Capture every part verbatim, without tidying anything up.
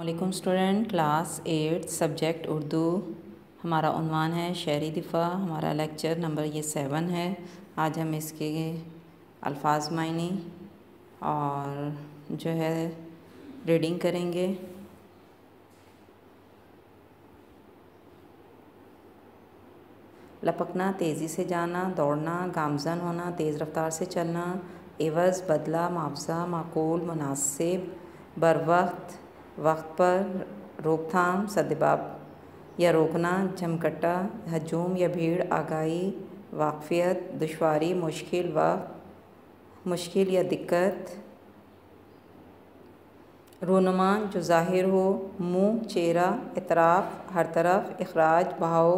वालेकुम student, class eight subject Urdu. हमारा उन्वान है शहरी दिफ़ा। हमारा लेक्चर नंबर ये सेवन है। आज हम इसके अल्फाज मायने और जो है रीडिंग करेंगे। लपकना, तेज़ी से जाना, दौड़ना, गामज़न होना, तेज़ रफ्तार से चलना, एवज़, बदला, मुआवजा, माकूल, मुनासिब, बर वक्त, वक्त पर, रोकथाम, सद्दबाब या रोकना, झमकट्टा, हजूम या भीड़, आगाही, वाक़फ़ियत, दुश्वारी, मुश्किल, वक्त, मुश्किल या दिक्कत, रूनुमा, जो ज़ाहिर हो, मुँह, चेहरा, इतराफ़, हर तरफ, इखराज, बहाव,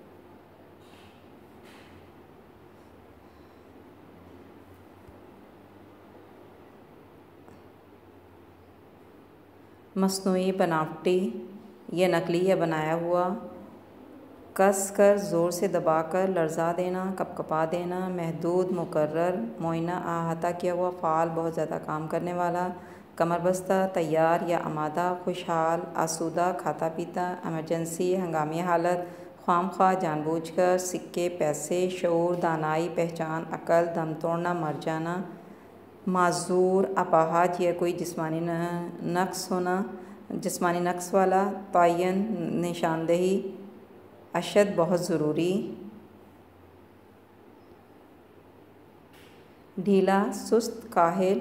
मस्नूई, बनावटी या नकली या बनाया हुआ, कस कर, ज़ोर से दबाकर, लर्जा देना, कपकपा देना, महदूद, मुकर्रर, मुआयना, अहाता किया हुआ, फ़ाल, बहुत ज़्यादा काम करने वाला, कमरबस्ता, तैयार या आमादा, खुशहाल, आसूदा, खाता पीता, एमरजेंसी, हंगामी हालत, ख्वामख्वाह, जानबूझकर, सिक्के, पैसे, शऊर, दानाई, पहचान, अकल, दम तोड़ना, मर जाना, माजूर, अपाहज या कोई जिस्मानी नक्स होना, जिस्मानी नक्स वाला, तयन, निशानदही, अशद, बहुत ज़रूरी, ढीला, सुस्त, काहिल,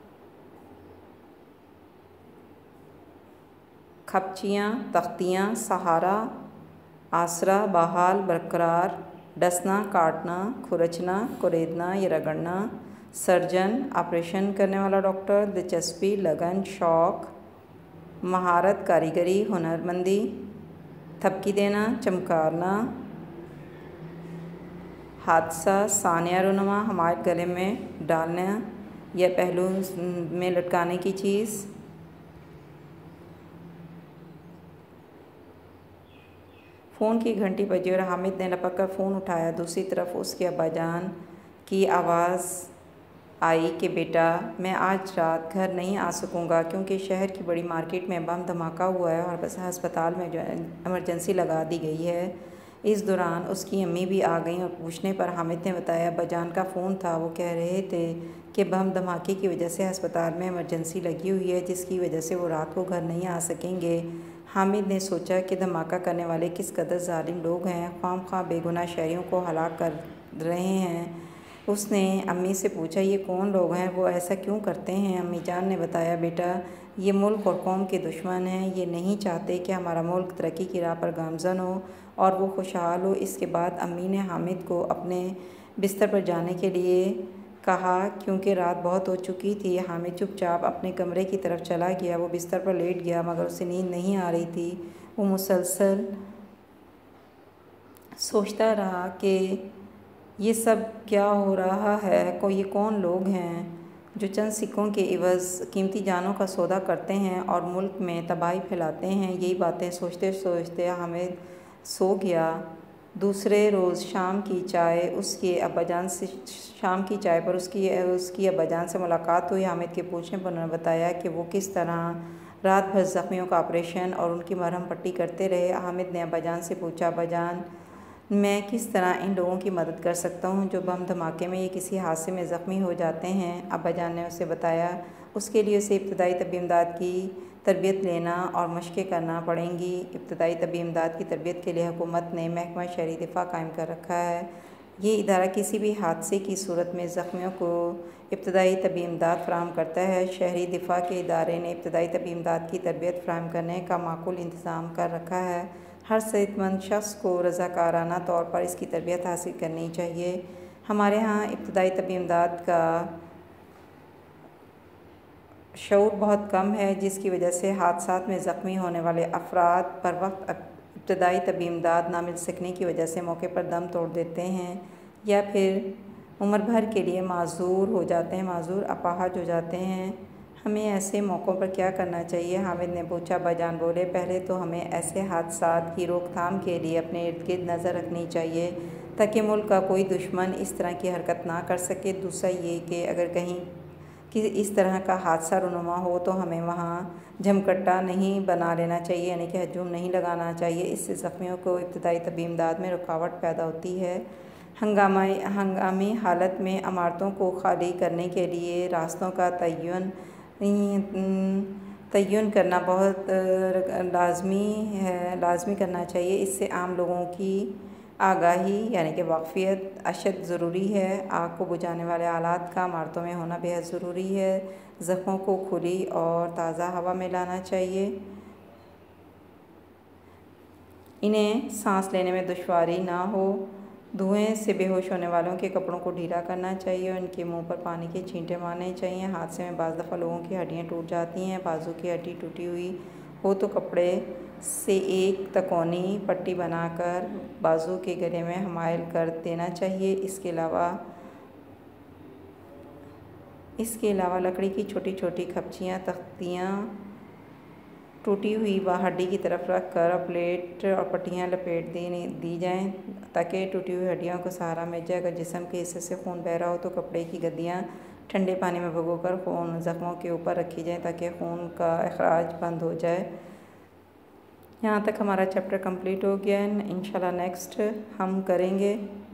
खपचियाँ, तख्तियाँ, सहारा, आसरा, बहाल, बरकरार, डसना, काटना, खुरचना, कुरेदना या रगड़ना, सर्जन, ऑपरेशन करने वाला डॉक्टर, दिलचस्पी, लगन, शौक़, महारत, कारीगरी, हुनरमंदी, थपकी देना, चमकारना, हादसा, सानिया, रुनुमा, हमारे गले में डालना या पहलू में लटकाने की चीज़, फ़ोन की घंटी बजी और हामिद ने लपक कर फ़ोन उठाया। दूसरी तरफ उसके अब्बाजान की आवाज़ आई कि बेटा, मैं आज रात घर नहीं आ सकूँगा क्योंकि शहर की बड़ी मार्केट में बम धमाका हुआ है और बस अस्पताल में जो इमरजेंसी लगा दी गई है। इस दौरान उसकी अम्मी भी आ गईं और पूछने पर हामिद ने बताया अब्बाजान का फ़ोन था। वो कह रहे थे कि बम धमाके की वजह से अस्पताल में इमरजेंसी लगी हुई है, जिसकी वजह से वो रात को घर नहीं आ सकेंगे। हामिद ने सोचा कि धमाका करने वाले किस कदर जालिम लोग हैं, ख्वामख्वाह बेगुनाह शहरियों को हलाक कर रहे हैं। उसने अम्मी से पूछा, ये कौन लोग हैं, वो ऐसा क्यों करते हैं? अम्मी जान ने बताया, बेटा, ये मुल्क और कौम के दुश्मन हैं। ये नहीं चाहते कि हमारा मुल्क तरक्की की राह पर गामज़न हो और वो खुशहाल हो। इसके बाद अम्मी ने हामिद को अपने बिस्तर पर जाने के लिए कहा क्योंकि रात बहुत हो चुकी थी। हामिद चुपचाप अपने कमरे की तरफ चला गया। वो बिस्तर पर लेट गया मगर उसे नींद नहीं आ रही थी। वो मुसलसल सोचता रहा कि ये सब क्या हो रहा है, को ये कौन लोग हैं जो चंद सिक्कों के इवज़ कीमती जानों का सौदा करते हैं और मुल्क में तबाही फैलाते हैं। यही बातें सोचते सोचते हामिद सो गया। दूसरे रोज़ शाम की चाय उसके अब्बाजान से शाम की चाय पर उसकी उसकी अब्बाजान से मुलाकात हुई। हामिद के पूछने पर उन्होंने बताया कि वो किस तरह रात भर ज़ख्मियों का ऑपरेशन और उनकी मरहम पट्टी करते रहे। हामिद ने अब्बाजान से पूछा, अब्बाजान, मैं किस तरह इन लोगों की मदद कर सकता हूँ जो बम धमाके में या किसी हादसे में ज़ख्मी हो जाते हैं? अब्बाजान ने उसे बताया, उसके लिए उसे इब्तदाई तबी इमदाद की तरबियत लेना और मशक़ें करना पड़ेंगी। इब्तदाई तबी इमदाद की तरबियत के लिए हुकूमत ने महकमा शहरी दिफ़ा कायम कर रखा है। ये इदारा किसी भी हादसे की सूरत में ज़ख्मियों को इब्तदाई तबी इमदाद फ़राहम करता है। शहरी दिफ़ा के इदारे ने इब्तदाई तबी इमदाद की तरबियत फ़राहम करने का माकूल इंतज़ाम कर रखा है। हर सेहतमंद शख्स को रज़ाकाराना तौर पर इसकी तरबियत हासिल करनी चाहिए। हमारे यहाँ इब्तदाई तबी इमदाद का शऊर बहुत कम है, जिसकी वजह से हादसात में ज़ख्मी होने वाले अफराद पर वक्त इब्तदाई तबी इमदाद ना मिल सकने की वजह से मौके पर दम तोड़ देते हैं या फिर उम्र भर के लिए माजूर हो जाते हैं माजूर अपाहज हो जाते हैं। हमें ऐसे मौक़ों पर क्या करना चाहिए? हामिद ने पूछा। अब्बाजान बोले, पहले तो हमें ऐसे हादसात की रोकथाम के लिए अपने इर्द गिर्द नज़र रखनी चाहिए ताकि मुल्क का कोई दुश्मन इस तरह की हरकत ना कर सके। दूसरा ये कि अगर कहीं कि इस तरह का हादसा रुनुमा हो तो हमें वहाँ झमकट्टा नहीं बना लेना चाहिए, यानी कि हजूम नहीं लगाना चाहिए। इससे ज़ख्मियों को इब्तदाई तबी इमदाद में रुकावट पैदा होती है। हंगामा हंगामी हालत में इमारतों को खाली करने के लिए रास्तों का तयन तयन करना बहुत लाजमी है लाजमी करना चाहिए। इससे आम लोगों की आगाही यानी कि वाक़फ़ियत अशद ज़रूरी है। आग को बुझाने वाले आलात का इमारतों में होना बेहद ज़रूरी है। ज़ख्मों को खुली और ताज़ा हवा में लाना चाहिए। इन्हें सांस लेने में दुश्वारी ना हो। धुएं से बेहोश होने वालों के कपड़ों को ढीला करना चाहिए और उनके मुंह पर पानी के छींटे मारने चाहिए। हादसे में बाज़ दफ़ा लोगों की हड्डियाँ टूट जाती हैं। बाजू की हड्डी टूटी हुई हो तो कपड़े से एक तकोनी पट्टी बनाकर बाजू के गले में हमायल कर देना चाहिए। इसके अलावा इसके अलावा लकड़ी की छोटी छोटी खपचियाँ, तख्तियाँ टूटी हुई व हड्डी की तरफ रख कर प्लेट और पट्टियाँ लपेट देनी दी जाएँ ताकि टूटी हुई हड्डियों को सहारा मिल जाए। अगर जिस्म के हिस्से से खून बह रहा हो तो कपड़े की गद्दियाँ ठंडे पानी में भिगोकर खून ज़ख्मों के ऊपर रखी जाए ताकि खून का अखराज बंद हो जाए। यहाँ तक हमारा चैप्टर कंप्लीट हो गया है। इंशाल्लाह नेक्स्ट हम करेंगे